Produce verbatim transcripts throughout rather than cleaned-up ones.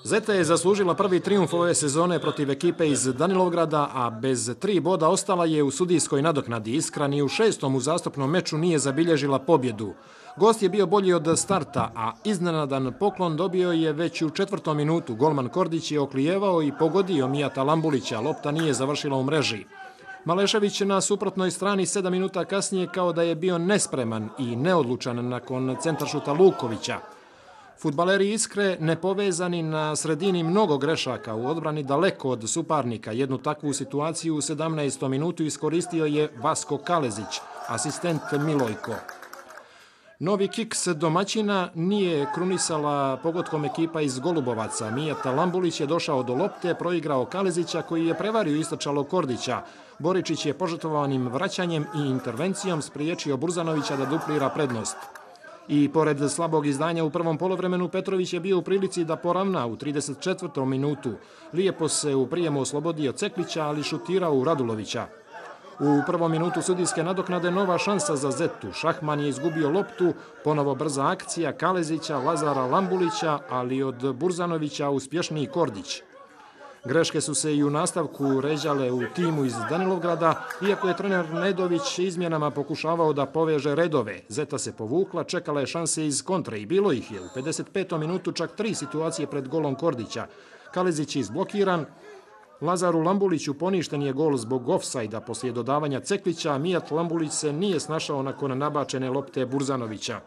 Zeta je zaslužila prvi trijumf ove sezone protiv ekipe iz Danilovgrada, a bez tri boda ostala je u sudijskoj nadoknadi. Iskra ni u šestom uzastopnom meču nije zabilježila pobjedu. Gost je bio bolji od starta, a iznenadan poklon dobio je već u četvrtom minutu. Golman Kordić je oklijevao i pogodio Mijata Lambulića. Lopta nije završila u mreži. Malešević na suprotnoj strani sedam minuta kasnije kao da je bio nespreman i neodlučan nakon centaršuta Lukovića. Fudbaleri Iskre, nepovezani na sredini mnogo grešaka, u odbrani daleko od suparnika. Jednu takvu situaciju u sedamnaestom minutu iskoristio je Vasko Kalezić, asistent Milojko. Novi kiks domaćina nije krunisala pogodkom ekipa iz Golubovaca. Mijata Lambulić je došao do lopte, proigrao Kalezića koji je prevario istočalo Kordića. Boričić je požrtvovanim vraćanjem i intervencijom spriječio Burzanovića da duplira prednost. I pored slabog izdanja u prvom polovremenu, Petrović je bio u prilici da poravna u trideset četvrtom minutu. Lijepo se u prijemu oslobodio Ceklića, ali šutirao u Radulovića. U prvom minutu sudijske nadoknade nova šansa za Zetu. Šahman je izgubio loptu, ponovo brza akcija Kalezića, Lazara Lambulića, ali od Burzanovića uspješniji Kordić. Greške su se i u nastavku ređale u timu iz Danilovgrada, iako je trener Nedović izmjenama pokušavao da poveže redove. Zeta se povukla, čekala je šanse iz kontre i bilo ih je. U pedeset petom minutu čak tri situacije pred golom Kordića. Kalezić je izblokiran, Lazaru Lambuliću poništen je gol zbog ofsajda poslije dodavanja Ceklića, a Mijat Lambulić se nije snašao nakon nabačene lopte Burzanovića.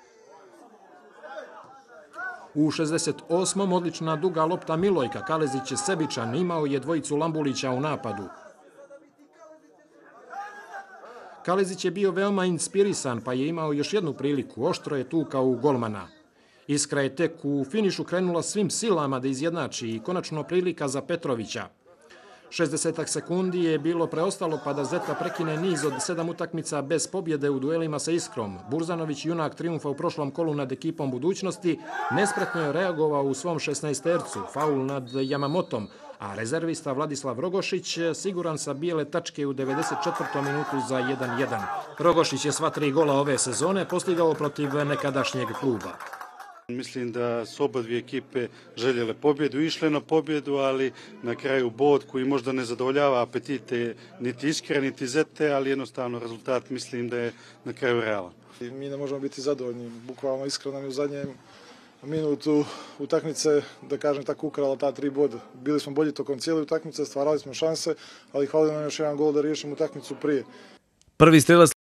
U šezdeset osmom odlična duga lopta Milojka. Kalezić je sebičan, imao je dvojicu Lambulića u napadu. Kalezić je bio veoma inspirisan, pa je imao još jednu priliku. Oštro je tukao u golmana. Iskra je tek u finišu krenula svim silama da izjednači i konačno prilika za Petrovića. šezdeset sekundi je bilo preostalo pa da Zeta prekine niz od sedam utakmica bez pobjede u duelima sa Iskrom. Burzanović, junak trijumfa u prošlom kolu nad ekipom Budućnosti, nespretno je reagovao u svom šesnaestercu, faul nad Yamamotom, a rezervista Vladislav Rogošić siguran sa bijele tačke u devedeset četvrtom minutu za jedan jedan. Rogošić je sva tri gola ove sezone postigao protiv nekadašnjeg kluba. Mislim da su oba dvije ekipe željele pobjedu, išle na pobjedu, ali na kraju bod koji možda ne zadovoljava apetite niti Iskre, niti Zete, ali jednostavno rezultat mislim da je na kraju realan. Mi ne možemo biti zadovoljni, bukvalno Iskra nam je u zadnjem minutu utakmice, da kažem tako, ukrala ta tri boda. Bili smo bolji tokom cijele utakmice, stvarali smo šanse, ali hvala nam još jedan gol da riješimo utakmicu prije. Prvi strelac